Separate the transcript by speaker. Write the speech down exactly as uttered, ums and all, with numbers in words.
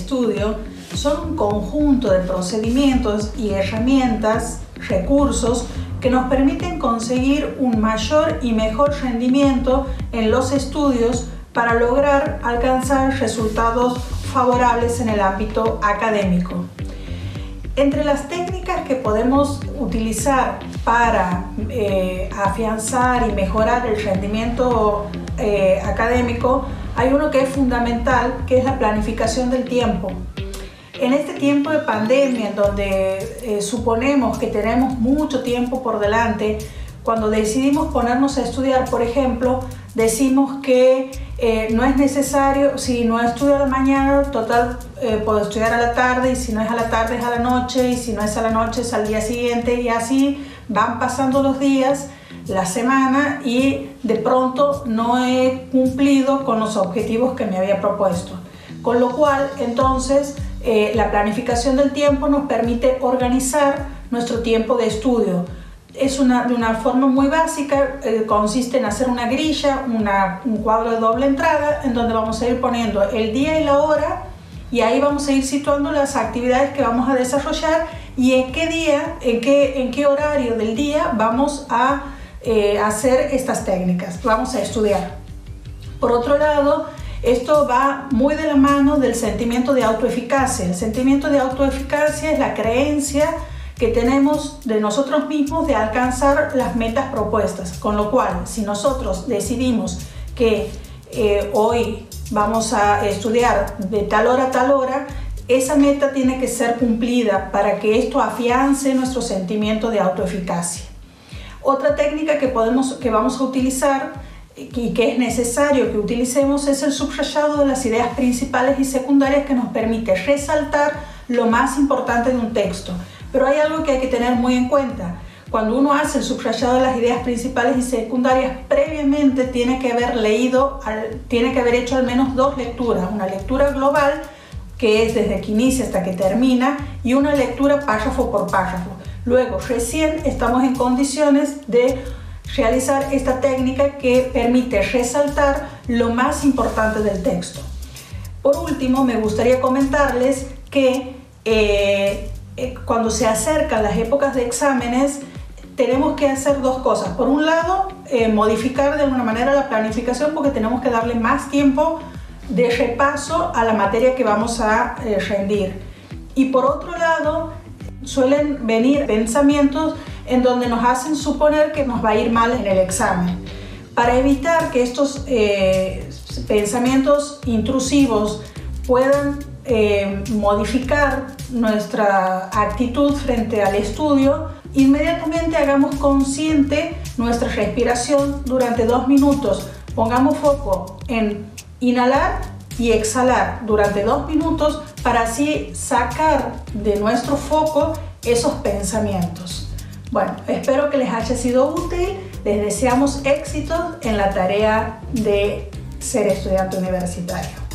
Speaker 1: estudio son un conjunto de procedimientos y herramientas, recursos que nos permiten conseguir un mayor y mejor rendimiento en los estudios para lograr alcanzar resultados favorables en el ámbito académico. Entre las técnicas que podemos utilizar para eh, afianzar y mejorar el rendimiento eh, académico, hay uno que es fundamental, que es la planificación del tiempo. En este tiempo de pandemia, en donde eh, suponemos que tenemos mucho tiempo por delante, cuando decidimos ponernos a estudiar, por ejemplo, decimos que eh, no es necesario, si no estudio a la mañana, total, eh, puedo estudiar a la tarde, y si no es a la tarde es a la noche, y si no es a la noche es al día siguiente, y así van pasando los días, la semana, y de pronto no he cumplido con los objetivos que me había propuesto. Con lo cual, entonces, eh, la planificación del tiempo nos permite organizar nuestro tiempo de estudio. Es una, de una forma muy básica, eh, consiste en hacer una grilla, una, un cuadro de doble entrada, en donde vamos a ir poniendo el día y la hora, y ahí vamos a ir situando las actividades que vamos a desarrollar y en qué día, en qué, en qué horario del día vamos a eh, hacer estas técnicas, vamos a estudiar. Por otro lado, esto va muy de la mano del sentimiento de autoeficacia. El sentimiento de autoeficacia es la creencia que tenemos de nosotros mismos de alcanzar las metas propuestas, con lo cual si nosotros decidimos que eh, hoy vamos a estudiar de tal hora a tal hora, esa meta tiene que ser cumplida para que esto afiance nuestro sentimiento de autoeficacia. Otra técnica que, podemos, que vamos a utilizar y que es necesario que utilicemos es el subrayado de las ideas principales y secundarias, que nos permite resaltar lo más importante de un texto. Pero hay algo que hay que tener muy en cuenta. Cuando uno hace el subrayado de las ideas principales y secundarias, previamente tiene que haber leído, tiene que haber hecho al menos dos lecturas. Una lectura global, que es desde que inicia hasta que termina, y una lectura párrafo por párrafo. Luego, recién estamos en condiciones de realizar esta técnica que permite resaltar lo más importante del texto. Por último, me gustaría comentarles que eh, cuando se acercan las épocas de exámenes, tenemos que hacer dos cosas. Por un lado, eh, modificar de alguna manera la planificación, porque tenemos que darle más tiempo de repaso a la materia que vamos a eh, rendir. Y por otro lado, suelen venir pensamientos en donde nos hacen suponer que nos va a ir mal en el examen. Para evitar que estos eh, pensamientos intrusivos puedan eh, modificar nuestra actitud frente al estudio, inmediatamente hagamos consciente nuestra respiración durante dos minutos. Pongamos foco en inhalar y exhalar durante dos minutos para así sacar de nuestro foco esos pensamientos. Bueno, espero que les haya sido útil. Les deseamos éxito en la tarea de ser estudiante universitario.